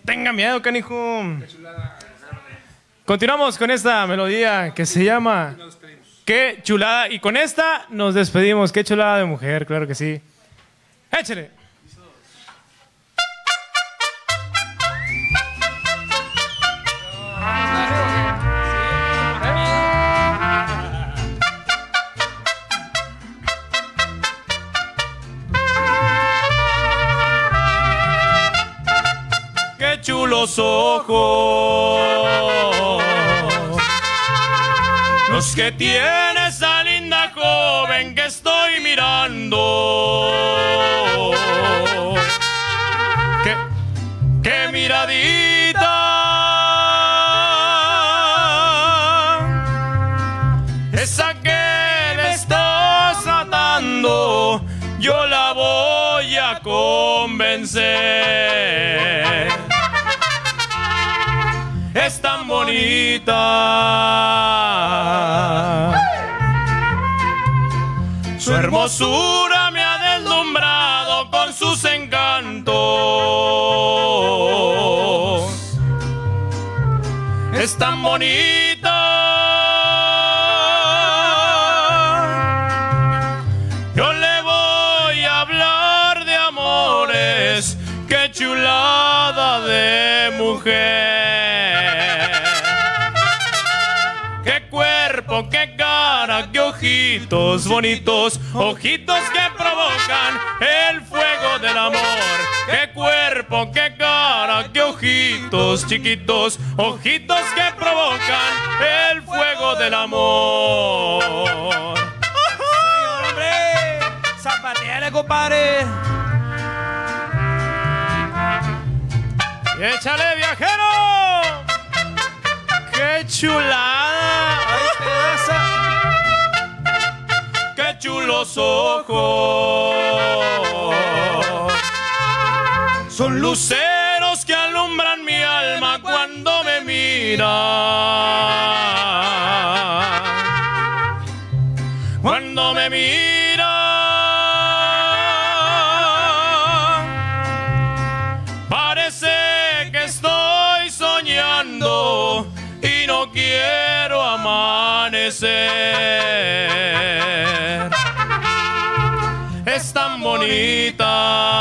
tenga miedo, canijo. Continuamos con esta melodía que se llama Qué chulada. Y con esta nos despedimos. Qué chulada de mujer, claro que sí. Échale. Qué chulos ojos los que tiene esa linda joven que estoy mirando. Qué miradita, esa que me estás atando, yo la voy a convencer. Es tan bonita, su hermosura me ha deslumbrado con sus encantos. Es tan bonita, yo le voy a hablar de amores. Qué chulada de mujer. Qué cuerpo, qué cara, qué ojitos bonitos, ojitos que provocan el fuego del amor. Qué cuerpo, qué cara, qué ojitos chiquitos, ojitos que provocan el fuego del amor. Señor, hombre, zapateale, compadre. ¡Échale, viajero! ¡Qué chulada! ¡Ay, pedaza! ¡Qué chulos ojos! Son luceros que alumbran mi alma cuando me miran. Cuando me miran, parece que estoy soñando y no quiero amanecer. Es tan bonita,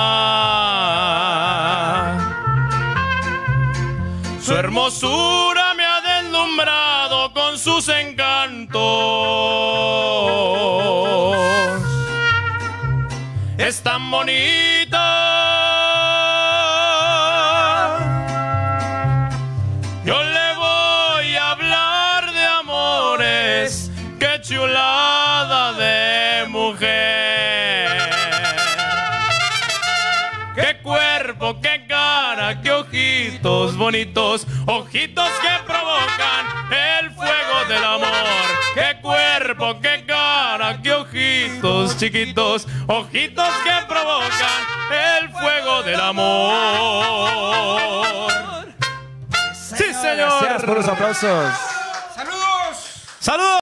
su hermosura me ha deslumbrado con sus encantos. Es tan bonita, yo le voy a hablar de amores. Qué chulada de mujer. Qué cuerpo, qué cara, qué ojitos bonitos, ojitos que provocan el fuego del amor. Qué cuerpo, qué cara, qué ojitos chiquitos, ojitos que provocan el fuego del amor. Sí, señor. Gracias por los aplausos. ¡Saludos!